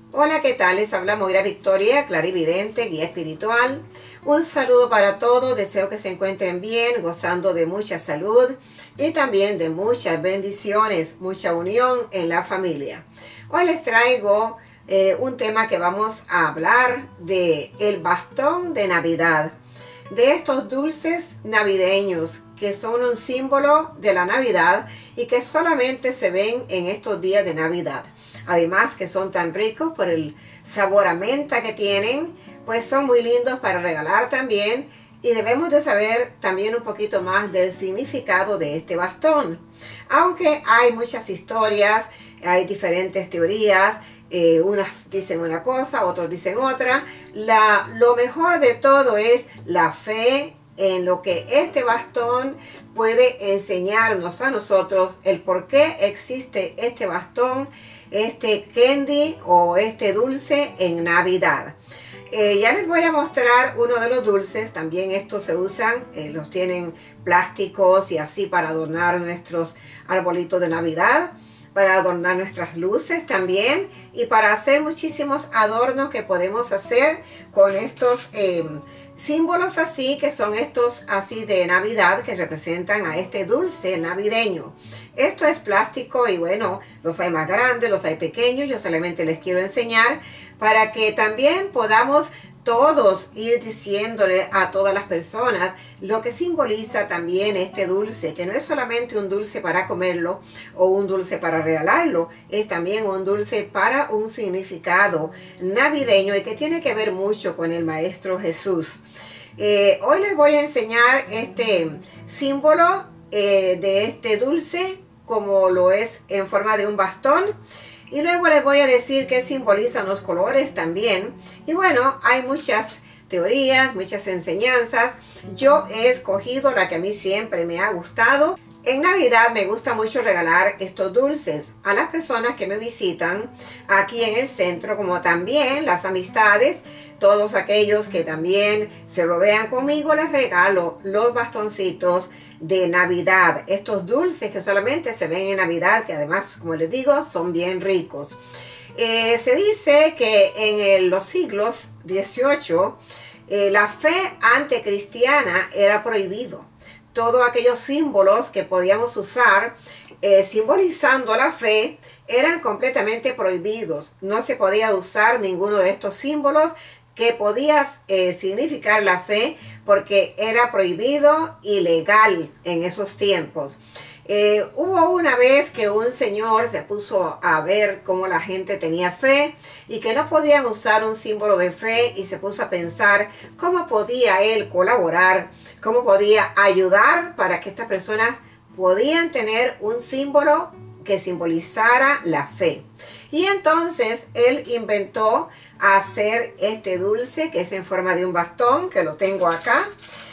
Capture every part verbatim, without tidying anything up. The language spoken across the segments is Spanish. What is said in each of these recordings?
Hola, ¿qué tal? Les habla Moira Victoria, clarividente, guía espiritual. Un saludo para todos, deseo que se encuentren bien, gozando de mucha salud y también de muchas bendiciones, mucha unión en la familia. Hoy les traigo eh, un tema que vamos a hablar de el bastón de Navidad, de estos dulces navideños que son un símbolo de la Navidad y que solamente se ven en estos días de Navidad. Además que son tan ricos por el sabor a menta que tienen, pues son muy lindos para regalar también, y debemos de saber también un poquito más del significado de este bastón. Aunque hay muchas historias, hay diferentes teorías, eh, unas dicen una cosa, otros dicen otra. La, lo mejor de todo es la fe en lo que este bastón puede enseñarnos a nosotros, el por qué existe este bastón, este candy o este dulce en Navidad. Eh, ya les voy a mostrar uno de los dulces. También estos se usan, eh, los tienen plásticos y así para adornar nuestros arbolitos de Navidad, para adornar nuestras luces también, y para hacer muchísimos adornos que podemos hacer con estos eh, símbolos así, que son estos así de Navidad, que representan a este dulce navideño. Esto es plástico y bueno, los hay más grandes, los hay pequeños. Yo solamente les quiero enseñar para que también podamos todos ir diciéndole a todas las personas lo que simboliza también este dulce, que no es solamente un dulce para comerlo o un dulce para regalarlo, es también un dulce para un significado navideño y que tiene que ver mucho con el Maestro Jesús. Eh, hoy les voy a enseñar este símbolo eh, de este dulce, como lo es en forma de un bastón. Y luego les voy a decir qué simbolizan los colores también. Y bueno, hay muchas teorías, muchas enseñanzas. Yo he escogido la que a mí siempre me ha gustado. En Navidad me gusta mucho regalar estos dulces a las personas que me visitan aquí en el centro, como también las amistades. Todos aquellos que también se rodean conmigo, les regalo los bastoncitos de Navidad, estos dulces que solamente se ven en Navidad, que además, como les digo, son bien ricos. Eh, se dice que en el, los siglos dieciocho eh, la fe anticristiana era prohibido. Todos aquellos símbolos que podíamos usar eh, simbolizando la fe eran completamente prohibidos. No se podía usar ninguno de estos símbolos que podía eh, significar la fe, porque era prohibido y ilegal en esos tiempos. Eh, hubo una vez que un señor se puso a ver cómo la gente tenía fe y que no podían usar un símbolo de fe, y se puso a pensar cómo podía él colaborar, cómo podía ayudar para que estas personas podían tener un símbolo que simbolizara la fe. Y entonces él inventó hacer este dulce, que es en forma de un bastón, que lo tengo acá.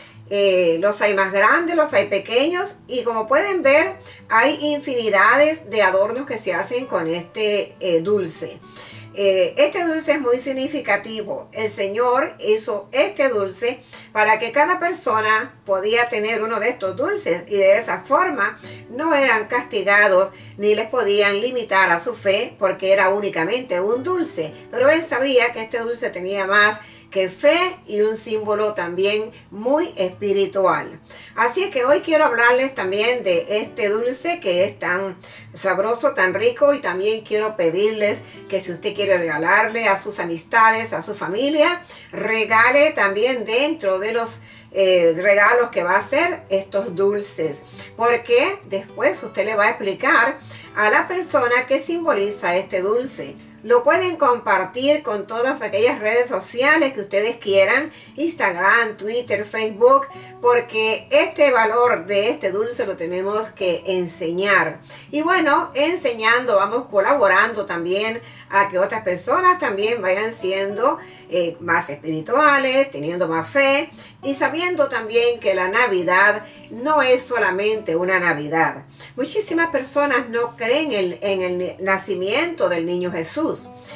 Eh, los hay más grandes, los hay pequeños, y como pueden ver hay infinidades de adornos que se hacen con este eh, dulce. Eh, este dulce es muy significativo. El Señor hizo este dulce para que cada persona podía tener uno de estos dulces, y de esa forma no eran castigados ni les podían limitar a su fe, porque era únicamente un dulce. Pero él sabía que este dulce tenía más que fe y un símbolo también muy espiritual. Así es que hoy quiero hablarles también de este dulce que es tan sabroso, tan rico, y también quiero pedirles que si usted quiere regalarle a sus amistades, a su familia, regale también dentro de los eh, regalos que va a hacer estos dulces, porque después usted le va a explicar a la persona qué simboliza este dulce. Lo pueden compartir con todas aquellas redes sociales que ustedes quieran, Instagram, Twitter, Facebook, porque este valor de este dulce lo tenemos que enseñar. Y bueno, enseñando vamos colaborando también a que otras personas también vayan siendo eh, más espirituales, teniendo más fe, y sabiendo también que la Navidad no es solamente una Navidad. Muchísimas personas no creen en, en el nacimiento del niño Jesús.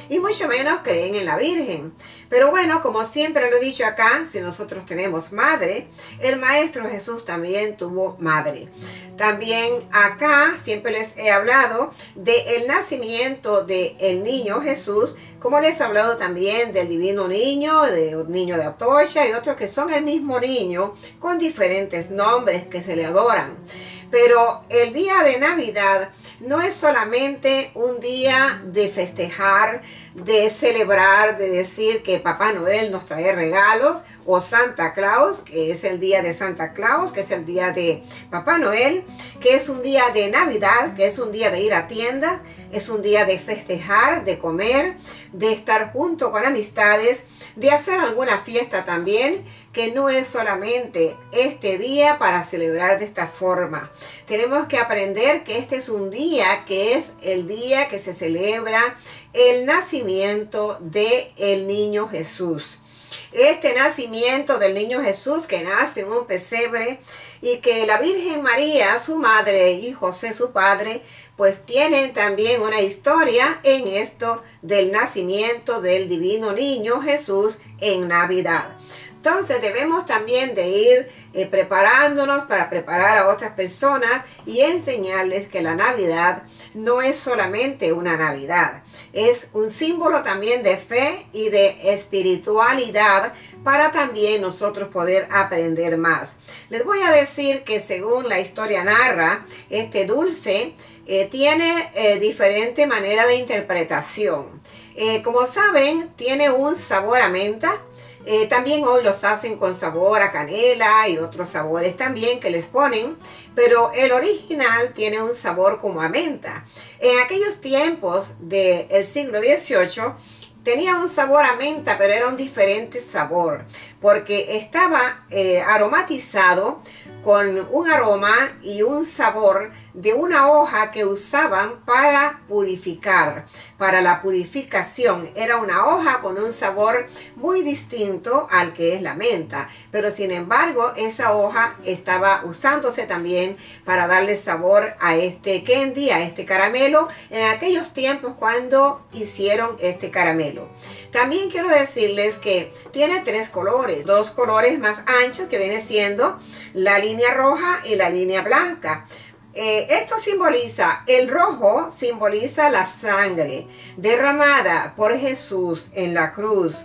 y mucho menos creen en la Virgen. Pero bueno, como siempre lo he dicho acá, si nosotros tenemos madre, el Maestro Jesús también tuvo madre. También acá siempre les he hablado del nacimiento del niño Jesús, como les he hablado también del divino niño, del niño de Atocha y otros que son el mismo niño con diferentes nombres que se le adoran. Pero el día de Navidad no es solamente un día de festejar, de celebrar, de decir que Papá Noel nos trae regalos, o Santa Claus, que es el día de Santa Claus, que es el día de Papá Noel, que es un día de Navidad, que es un día de ir a tiendas, es un día de festejar, de comer, de estar junto con amistades, de hacer alguna fiesta también, que no es solamente este día para celebrar de esta forma. Tenemos que aprender que este es un día que es el día que se celebra el nacimiento del niño Jesús. Este nacimiento del niño Jesús que nace en un pesebre y que la Virgen María, su madre, y José, su padre, pues tienen también una historia en esto del nacimiento del divino niño Jesús en Navidad. Entonces debemos también de ir eh, preparándonos para preparar a otras personas y enseñarles que la Navidad no es solamente una Navidad. Es un símbolo también de fe y de espiritualidad para también nosotros poder aprender más. Les voy a decir que según la historia narra, este dulce eh, tiene eh, diferente manera de interpretación. Eh, como saben, tiene un sabor a menta. Eh, también hoy los hacen con sabor a canela y otros sabores también que les ponen, pero el original tiene un sabor como a menta. En aquellos tiempos del siglo dieciocho tenía un sabor a menta, pero era un diferente sabor, porque estaba eh, aromatizado con un aroma y un sabor de una hoja que usaban para purificar, para la purificación. Era una hoja con un sabor muy distinto al que es la menta, pero sin embargo esa hoja estaba usándose también para darle sabor a este candy, a este caramelo, en aquellos tiempos cuando hicieron este caramelo. También quiero decirles que tiene tres colores, dos colores más anchos que viene siendo la línea roja y la línea blanca. Eh, esto simboliza, el rojo simboliza la sangre derramada por Jesús en la cruz.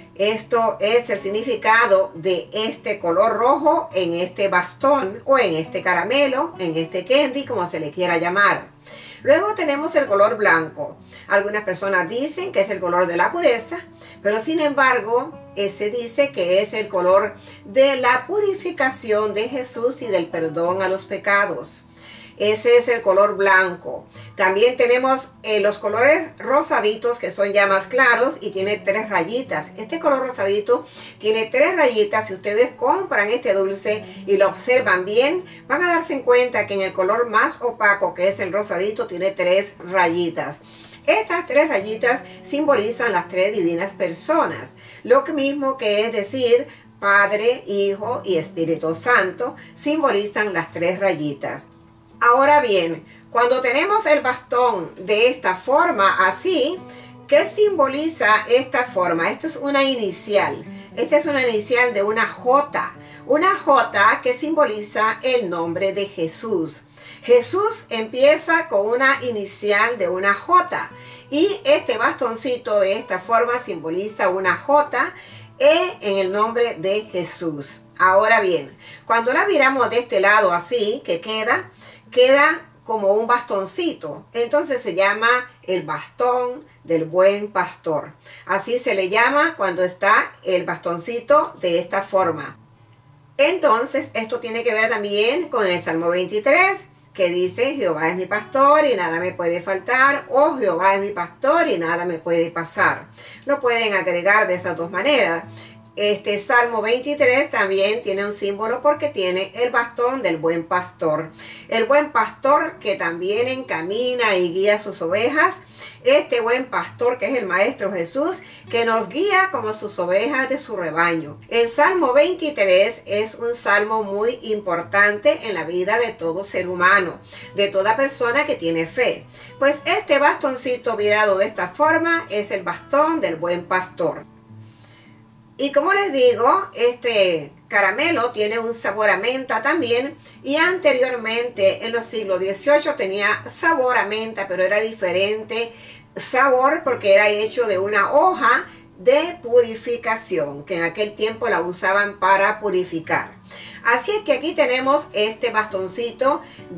Esto es el significado de este color rojo en este bastón o en este caramelo, en este candy, como se le quiera llamar. Luego tenemos el color blanco. Algunas personas dicen que es el color de la pureza, pero sin embargo, ese dice que es el color de la purificación de Jesús y del perdón a los pecados. Ese es el color blanco. También tenemos eh, los colores rosaditos, que son ya más claros y tiene tres rayitas. Este color rosadito tiene tres rayitas. Si ustedes compran este dulce y lo observan bien, van a darse en cuenta que en el color más opaco, que es el rosadito, tiene tres rayitas. Estas tres rayitas simbolizan las tres divinas personas. Lo mismo que es decir, Padre, Hijo y Espíritu Santo simbolizan las tres rayitas. Ahora bien, cuando tenemos el bastón de esta forma así, ¿qué simboliza esta forma? Esto es una inicial. Esta es una inicial de una J. Una J que simboliza el nombre de Jesús. Jesús empieza con una inicial de una J. Y este bastoncito de esta forma simboliza una J E en el nombre de Jesús. Ahora bien, cuando la miramos de este lado así, que queda... queda como un bastoncito, entonces se llama el bastón del buen pastor. Así se le llama cuando está el bastoncito de esta forma. Entonces esto tiene que ver también con el Salmo veintitrés, que dice: Jehová es mi pastor y nada me puede faltar, o Jehová es mi pastor y nada me puede pasar. Lo pueden agregar de esas dos maneras. Este Salmo veintitrés también tiene un símbolo porque tiene el bastón del buen pastor. El buen pastor que también encamina y guía sus ovejas. Este buen pastor que es el Maestro Jesús, que nos guía como sus ovejas de su rebaño. El Salmo veintitrés es un salmo muy importante en la vida de todo ser humano, de toda persona que tiene fe. Pues este bastoncito virado de esta forma es el bastón del buen pastor. Y como les digo, este caramelo tiene un sabor a menta también, y anteriormente en los siglos dieciocho tenía sabor a menta, pero era diferente sabor porque era hecho de una hoja de purificación, que en aquel tiempo la usaban para purificar. Así es que aquí tenemos este bastoncito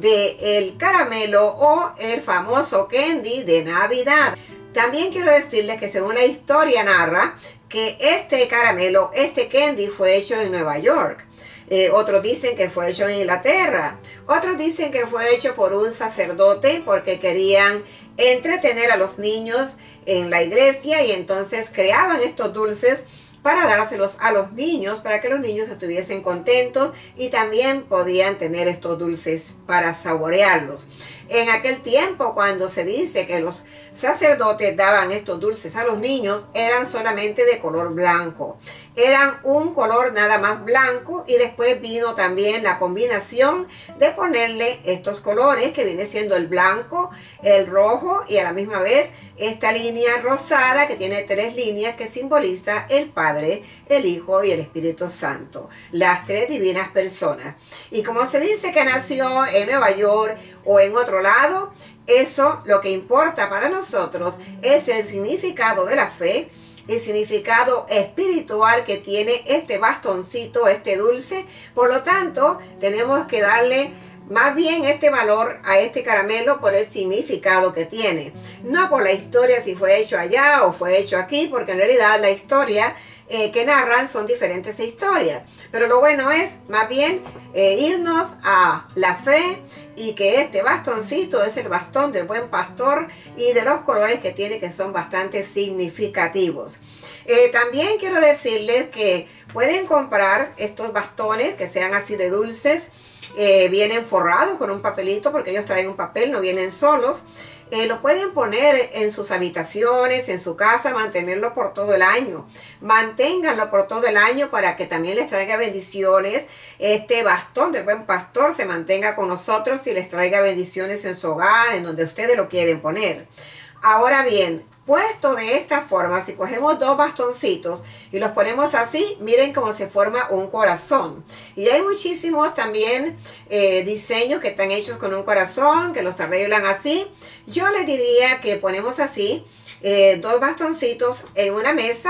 del caramelo o el famoso candy de Navidad. También quiero decirles que según la historia narra que este caramelo, este candy fue hecho en Nueva York. Eh, otros dicen que fue hecho en Inglaterra. Otros dicen que fue hecho por un sacerdote porque querían entretener a los niños en la iglesia y entonces creaban estos dulces para dárselos a los niños, para que los niños estuviesen contentos y también podían tener estos dulces para saborearlos. En aquel tiempo, cuando se dice que los sacerdotes daban estos dulces a los niños, eran solamente de color blanco. Eran un color nada más blanco, y después vino también la combinación de ponerle estos colores que viene siendo el blanco, el rojo y a la misma vez esta línea rosada que tiene tres líneas que simboliza el Padre, el Hijo y el Espíritu Santo, las tres divinas personas. Y como se dice que nació en Nueva York o en otro lado, eso lo que importa para nosotros es el significado de la fe, el significado espiritual que tiene este bastoncito, este dulce. Por lo tanto, tenemos que darle más bien este valor a este caramelo por el significado que tiene, no por la historia si fue hecho allá o fue hecho aquí, porque en realidad la historia eh, que narran son diferentes historias. Pero lo bueno es más bien eh, irnos a la fe, y que este bastoncito es el bastón del buen pastor y de los colores que tiene, que son bastante significativos. Eh, también quiero decirles que pueden comprar estos bastones que sean así de dulces. Eh, vienen forrados con un papelito porque ellos traen un papel, no vienen solos. Eh, lo pueden poner en sus habitaciones, en su casa, mantenerlo por todo el año. Manténganlo por todo el año para que también les traiga bendiciones. Este bastón del buen pastor se mantenga con nosotros y les traiga bendiciones en su hogar, en donde ustedes lo quieren poner. Ahora bien, puesto de esta forma, si cogemos dos bastoncitos y los ponemos así, miren cómo se forma un corazón. Y hay muchísimos también eh, diseños que están hechos con un corazón, que los arreglan así. Yo les diría que ponemos así, eh, dos bastoncitos en una mesa,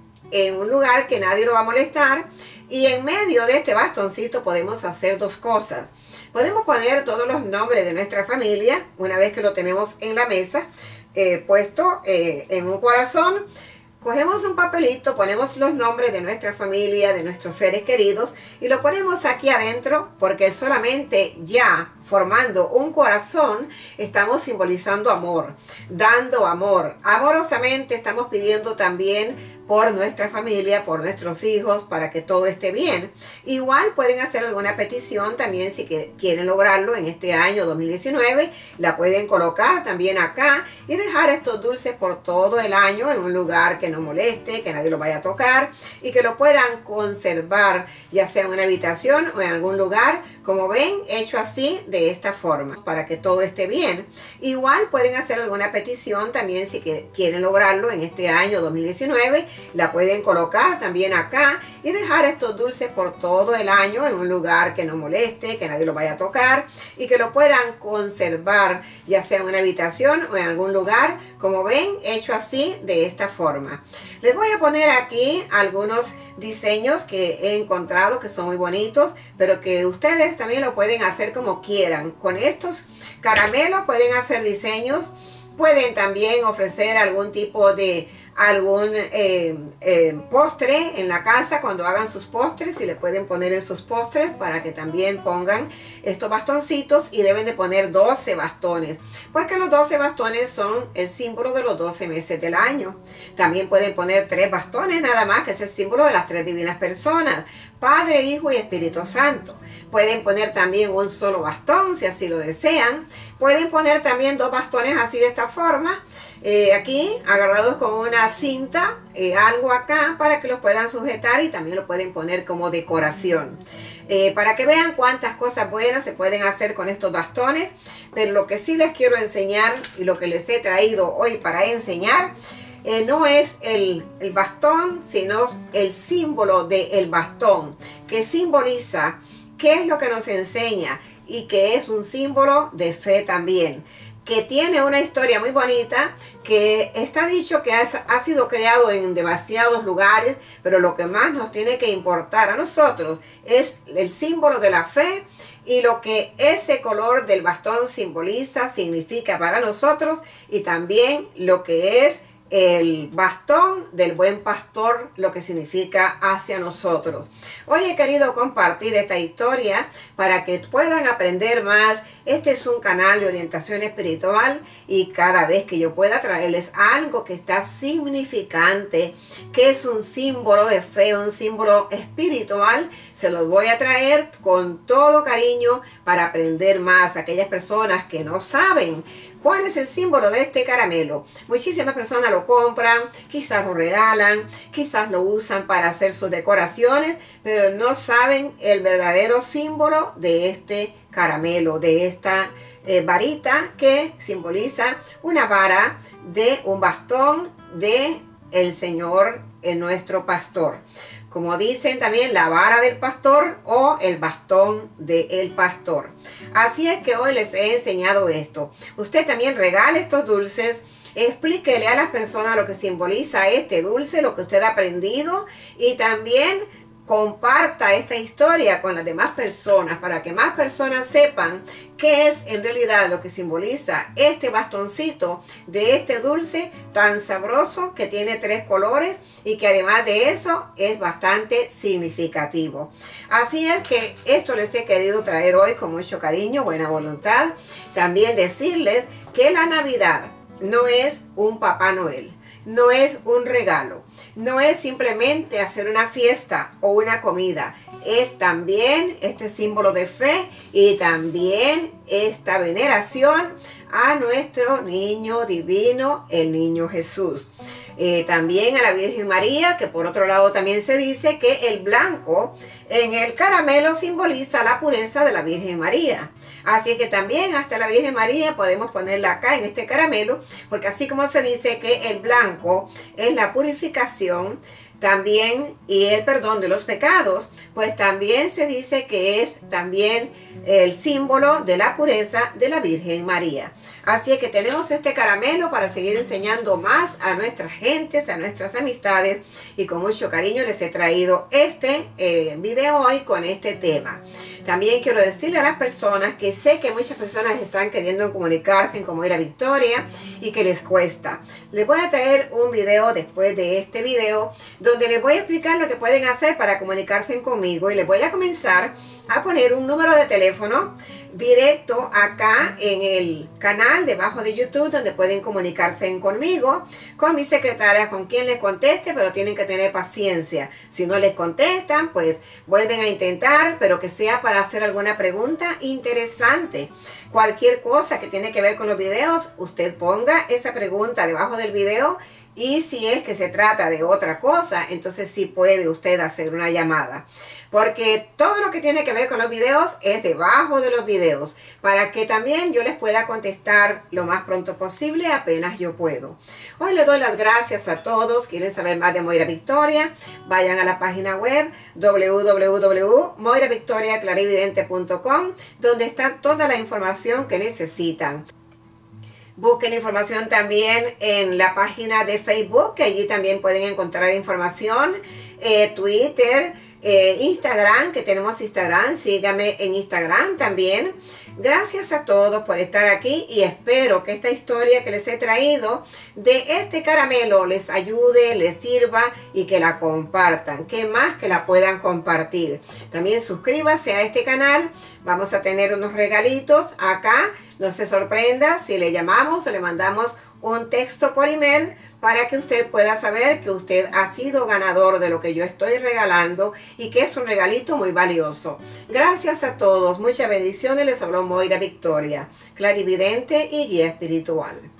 en un lugar que nadie lo va a molestar, y en medio de este bastoncito podemos hacer dos cosas. Podemos poner todos los nombres de nuestra familia, una vez que lo tenemos en la mesa, Eh, puesto eh, en un corazón. Cogemos un papelito, ponemos los nombres de nuestra familia, de nuestros seres queridos, y lo ponemos aquí adentro, porque solamente ya formando un corazón estamos simbolizando amor, dando amor. Amorosamente estamos pidiendo también por nuestra familia, por nuestros hijos, para que todo esté bien. Igual pueden hacer alguna petición también si que quieren lograrlo en este año dos mil diecinueve. La pueden colocar también acá y dejar estos dulces por todo el año en un lugar que no moleste, que nadie lo vaya a tocar, y que lo puedan conservar, ya sea en una habitación o en algún lugar, como ven, hecho así de esta forma, para que todo esté bien. Igual pueden hacer alguna petición también si que quieren lograrlo en este año dos mil diecinueve. La pueden colocar también acá y dejar estos dulces por todo el año en un lugar que no moleste, que nadie lo vaya a tocar, y que lo puedan conservar, ya sea en una habitación o en algún lugar, como ven, hecho así de esta forma. Les voy a poner aquí algunos diseños que he encontrado que son muy bonitos, pero que ustedes también lo pueden hacer como quieran. Con estos caramelos pueden hacer diseños, pueden también ofrecer algún tipo de algún eh, eh, postre en la casa, cuando hagan sus postres, y le pueden poner en sus postres para que también pongan estos bastoncitos, y deben de poner doce bastones, porque los doce bastones son el símbolo de los doce meses del año. También pueden poner tres bastones nada más, que es el símbolo de las tres divinas personas, Padre, Hijo y Espíritu Santo. Pueden poner también un solo bastón si así lo desean. Pueden poner también dos bastones así de esta forma, eh, aquí agarrados con una cinta, eh, algo acá para que los puedan sujetar, y también lo pueden poner como decoración. Eh, para que vean cuántas cosas buenas se pueden hacer con estos bastones. Pero lo que sí les quiero enseñar, y lo que les he traído hoy para enseñar, Eh, no es el, el bastón, sino el símbolo del bastón, que simboliza qué es lo que nos enseña, y que es un símbolo de fe también, que tiene una historia muy bonita, que está dicho que ha, ha sido creado en demasiados lugares, pero lo que más nos tiene que importar a nosotros es el símbolo de la fe, y lo que ese color del bastón simboliza, significa para nosotros, y también lo que es el bastón del buen pastor, lo que significa hacia nosotros. Hoy he querido compartir esta historia para que puedan aprender más. Este es un canal de orientación espiritual, y cada vez que yo pueda traerles algo que está significante, que es un símbolo de fe, un símbolo espiritual, se los voy a traer con todo cariño para aprender más. Aquellas personas que no saben ¿cuál es el símbolo de este caramelo? Muchísimas personas lo compran, quizás lo regalan, quizás lo usan para hacer sus decoraciones, pero no saben el verdadero símbolo de este caramelo, de esta eh, varita, que simboliza una vara de un bastón de el Señor, en nuestro pastor. Como dicen también, la vara del pastor o el bastón del pastor. Así es que hoy les he enseñado esto. Usted también regale estos dulces. Explíquele a las personas lo que simboliza este dulce, lo que usted ha aprendido, y también comparta esta historia con las demás personas para que más personas sepan qué es en realidad lo que simboliza este bastoncito de este dulce tan sabroso, que tiene tres colores y que además de eso es bastante significativo. Así es que esto les he querido traer hoy con mucho cariño, buena voluntad. También decirles que la Navidad no es un Papá Noel, no es un regalo. No es simplemente hacer una fiesta o una comida, es también este símbolo de fe, y también esta veneración a nuestro niño divino, el niño Jesús. Eh, también a la Virgen María, que por otro lado también se dice que el blanco en el caramelo simboliza la pureza de la Virgen María. Así que también hasta la Virgen María podemos ponerla acá en este caramelo, porque así como se dice que el blanco es la purificación también y el perdón de los pecados, pues también se dice que es también el símbolo de la pureza de la Virgen María. Así es que tenemos este caramelo para seguir enseñando más a nuestras gentes, a nuestras amistades, y con mucho cariño les he traído este eh, video hoy con este tema. También quiero decirle a las personas que sé que muchas personas están queriendo comunicarse como era Victoria y que les cuesta. Les voy a traer un video después de este video donde les voy a explicar lo que pueden hacer para comunicarse conmigo, y les voy a comenzar a poner un número de teléfono directo acá en el canal debajo de YouTube, donde pueden comunicarse conmigo, con mi secretaria, con quien les conteste, pero tienen que tener paciencia. Si no les contestan, pues vuelven a intentar, pero que sea para hacer alguna pregunta interesante. Cualquier cosa que tiene que ver con los videos, usted ponga esa pregunta debajo del video, y si es que se trata de otra cosa, entonces sí puede usted hacer una llamada. Porque todo lo que tiene que ver con los videos es debajo de los videos, para que también yo les pueda contestar lo más pronto posible, apenas yo puedo. Hoy les doy las gracias a todos. ¿Quieren saber más de Moira Victoria? Vayan a la página web w w w punto moira victoria clarividente punto com, donde está toda la información que necesitan. Busquen información también en la página de Facebook, que allí también pueden encontrar información, eh, Twitter, eh, Instagram, que tenemos Instagram, síganme en Instagram también. Gracias a todos por estar aquí y espero que esta historia que les he traído de este caramelo les ayude, les sirva y que la compartan, que más que la puedan compartir. También suscríbase a este canal, vamos a tener unos regalitos acá, no se sorprenda si le llamamos o le mandamos un texto por email para que usted pueda saber que usted ha sido ganador de lo que yo estoy regalando y que es un regalito muy valioso. Gracias a todos, muchas bendiciones, les habló Moira Victoria, clarividente y guía espiritual.